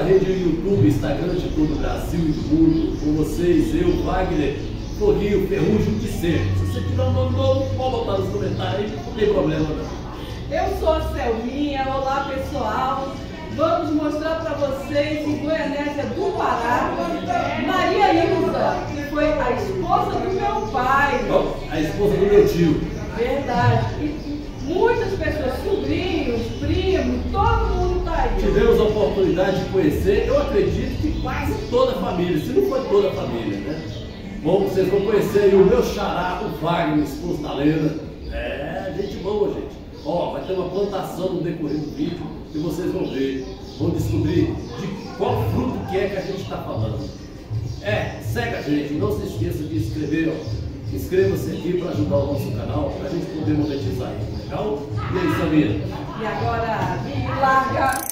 rede YouTube, Instagram de todo o Brasil e do mundo. Com vocês, eu, Wagner, Foguinho, Ferrugem, de sempre. Se você tiver um nome novo, pode botar nos comentários, não tem problema não. Eu sou a Selminha, olá pessoal. Vamos mostrar para vocês em Goianésia do Pará, Maria Ilza, que foi a esposa do meu pai. A esposa do meu tio. Verdade. E muitas pessoas, sobrinhos, primos, todo mundo está aí. Tivemos a oportunidade de conhecer, eu acredito que quase toda a família, se não for toda a família, né? Bom, vocês vão conhecer aí o meu xará, o Wagner, esposo da Lena. É, gente boa, gente. Ó, vai ter uma plantação no decorrer do vídeo e vocês vão ver, vão descobrir de qual fruto que é que a gente está falando. Segue a gente, não se esqueça de inscrever, ó. Inscreva-se aqui para ajudar o nosso canal, para a gente poder monetizar aí, legal? E aí, Samira? E agora, me larga!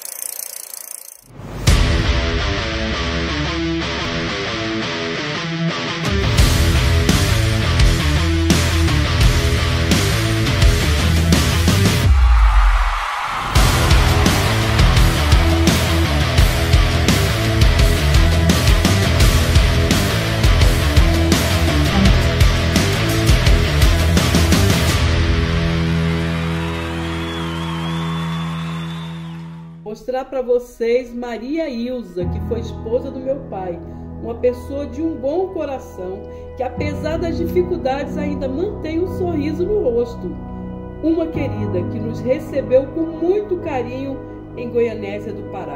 Mostrar para vocês Maria Ilza, que foi esposa do meu pai, uma pessoa de um bom coração, que apesar das dificuldades ainda mantém um sorriso no rosto. Uma querida que nos recebeu com muito carinho em Goianésia do Pará.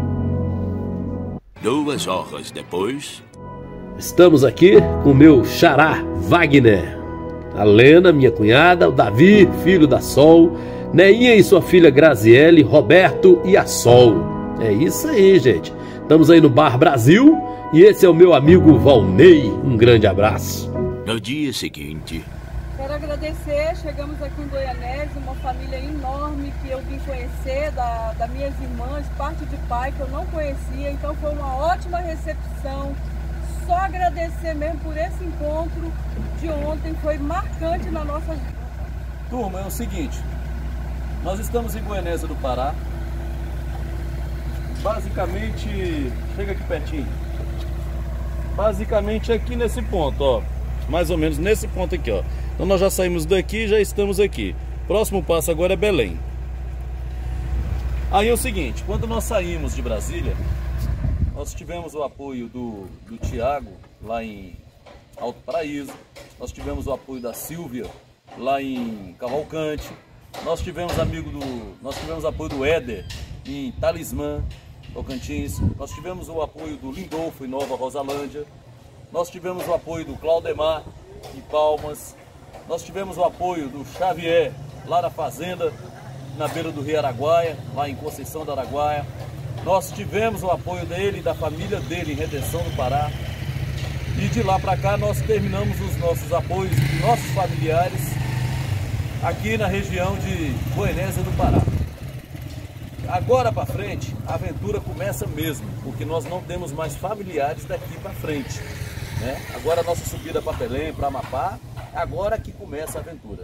2 horas depois... Estamos aqui com o meu xará, Wagner. A Lena, minha cunhada, o Davi, filho da Sol, Neinha e sua filha Graziele, Roberto e a Sol. É isso aí, gente. Estamos aí no Bar Brasil e esse é o meu amigo Valnei. Um grande abraço. No dia seguinte... Quero agradecer, chegamos aqui em Goianésia, uma família enorme que eu vim conhecer, das minhas irmãs, parte de pai que eu não conhecia, então foi uma ótima recepção. Só agradecer mesmo por esse encontro de ontem, foi marcante na nossa vida. Turma, é o seguinte, nós estamos em Goianésia do Pará, basicamente, chega aqui pertinho, basicamente aqui nesse ponto, ó, mais ou menos nesse ponto aqui, ó. Então nós já saímos daqui e já estamos aqui. Próximo passo agora é Belém. Aí é o seguinte, quando nós saímos de Brasília, nós tivemos o apoio do Tiago lá em Alto Paraíso, nós tivemos o apoio da Silvia lá em Cavalcante, nós tivemos apoio do Éder em Talismã, Tocantins, nós tivemos o apoio do Lindolfo em Nova Rosalândia, nós tivemos o apoio do Claudemar em Palmas, nós tivemos o apoio do Xavier lá na fazenda, na beira do Rio Araguaia, lá em Conceição do Araguaia. Nós tivemos o apoio dele e da família dele em Redenção do Pará. E de lá para cá nós terminamos os nossos apoios de nossos familiares aqui na região de Goianésia do Pará. Agora para frente a aventura começa mesmo, porque nós não temos mais familiares daqui para frente, né? Agora a nossa subida para Belém, para Amapá, agora que começa a aventura.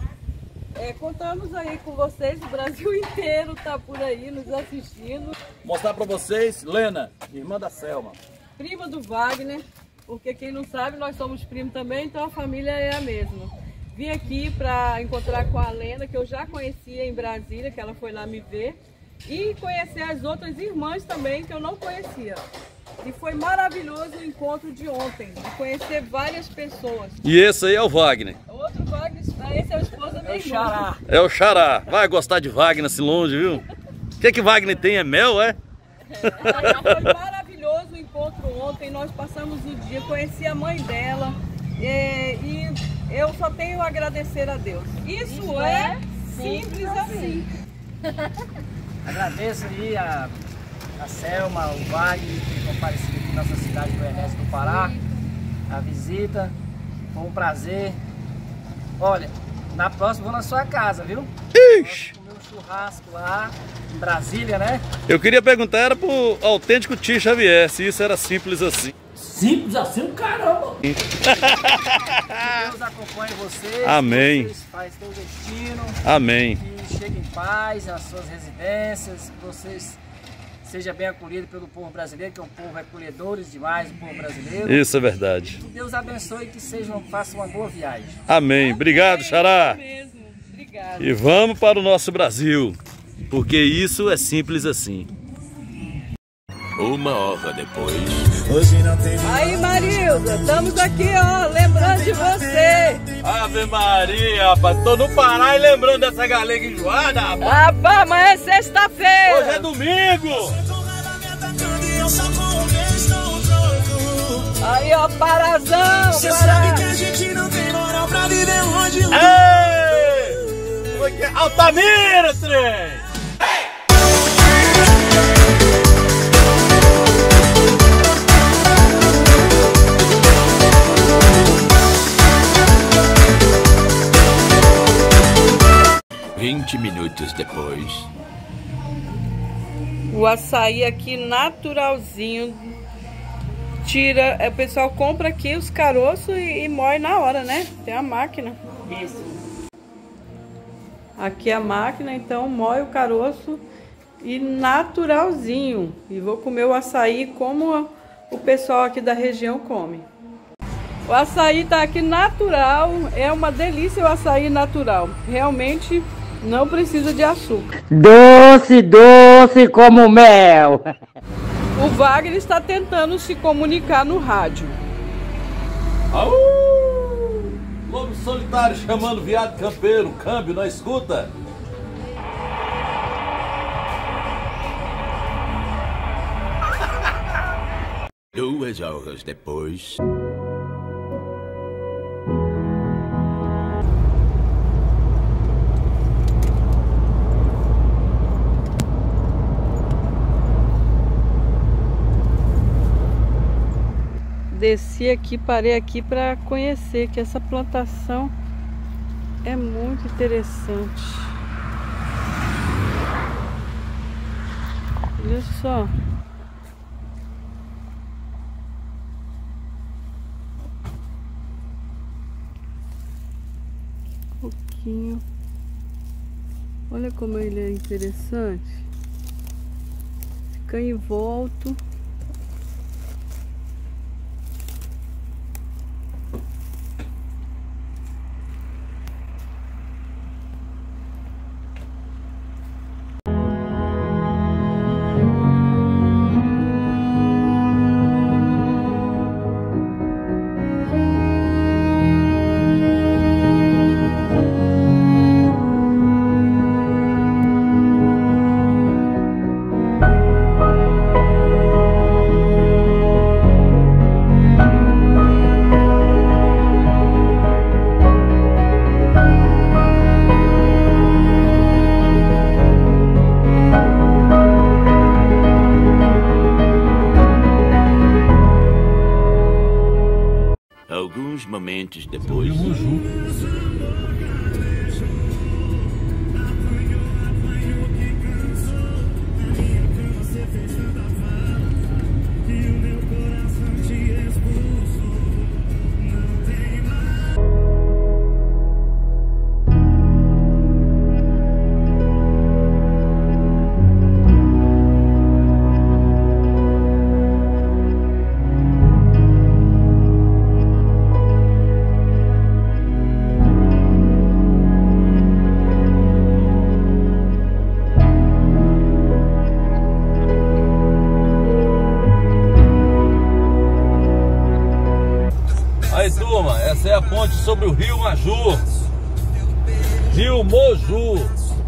Contamos aí com vocês, o Brasil inteiro está por aí nos assistindo. Mostrar para vocês, Lena, irmã da Selma. Prima do Wagner, porque quem não sabe, nós somos primos também, então a família é a mesma. Vim aqui para encontrar com a Lena, que eu já conhecia em Brasília, que ela foi lá me ver, e conhecer as outras irmãs também, que eu não conhecia. E foi maravilhoso o encontro de ontem, de conhecer várias pessoas. E esse aí é o Wagner. Outro Wagner, esse é o esposo da minha irmã. É o xará. Vai gostar de Wagner assim longe, viu? O que Wagner tem? É mel, é? Foi maravilhoso o encontro ontem, nós passamos o dia, conheci a mãe dela e eu só tenho a agradecer a Deus. Isso é simples assim. Agradeço aí a Selma, o Wagner, que compareceram aqui na nossa cidade de Goianésia do Pará, a visita, foi um prazer. Olha, na próxima vou na sua casa, viu? Ixi! Vamos comer um churrasco lá em Brasília, né? Eu queria perguntar, era pro autêntico tio Xavier, se isso era simples assim. Simples assim, caramba! Que Deus acompanhe vocês. Amém. Vocês fazem seu destino. Amém. Que cheguem em paz às suas residências, que vocês seja bem acolhido pelo povo brasileiro, que é um povo acolhedores demais, o povo brasileiro. Isso é verdade. Que Deus abençoe e que faça uma boa viagem. Amém. Obrigado, Xará. Obrigado. E vamos para o nosso Brasil, porque isso é simples assim. 1 hora depois. Aí, Marilda, estamos aqui, ó, lembrando de você. Ave Maria, rapaz. Tô no Pará e lembrando dessa galega enjoada, rapaz. Rapaz, amanhã é sexta-feira. Hoje é domingo. Aí, ó, Parazão, Cê Pará. sabe que a gente não tem moral pra viver longe. Ei! Como é que é? Altamira, trem! Vinte minutos depois. O açaí aqui naturalzinho. Tira, o pessoal compra aqui os caroços e moe na hora, né? Tem a máquina. Isso. Aqui é a máquina, então moe o caroço e naturalzinho. E vou comer o açaí como o pessoal aqui da região come. O açaí tá aqui natural, é uma delícia o açaí natural. Realmente não precisa de açúcar. Doce, doce como mel. O Wagner está tentando se comunicar no rádio. Au! Lobo solitário chamando viado campeiro. Câmbio, não escuta? Duas horas depois. Desci aqui, parei aqui para conhecer que essa plantação é muito interessante. Olha só. Um pouquinho. Olha como ele é interessante. Fica em volta. Alguns momentos depois. Aí, turma, essa é a ponte sobre o Rio Maju. Rio Moju.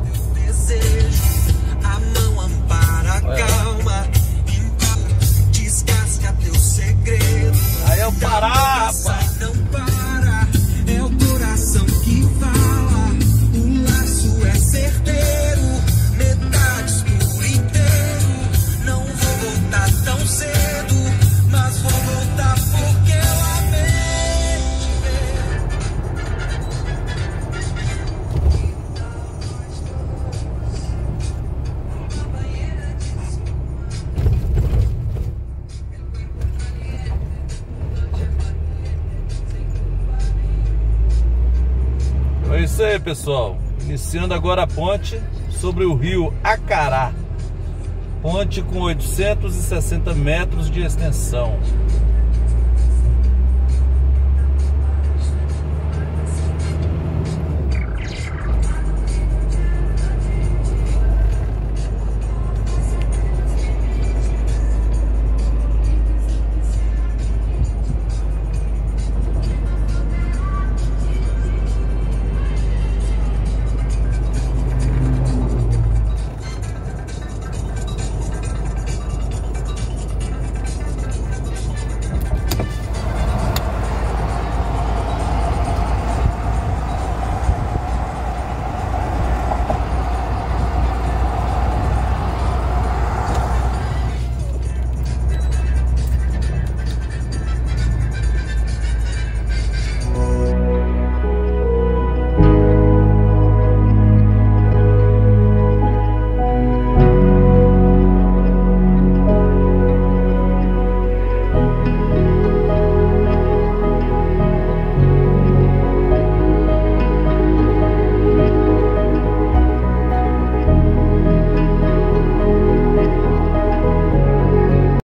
A mão ampara, calma. Descasca teu segredo. Aí é o Pará, rapaz. Não para, é o coração que fala. O laço é certeiro, metades por inteiro. Não vou voltar tão cedo, mas vou voltar porque eu amei te ver. É isso aí, pessoal. Iniciando agora a ponte sobre o rio Acará. Ponte com 860 metros de extensão.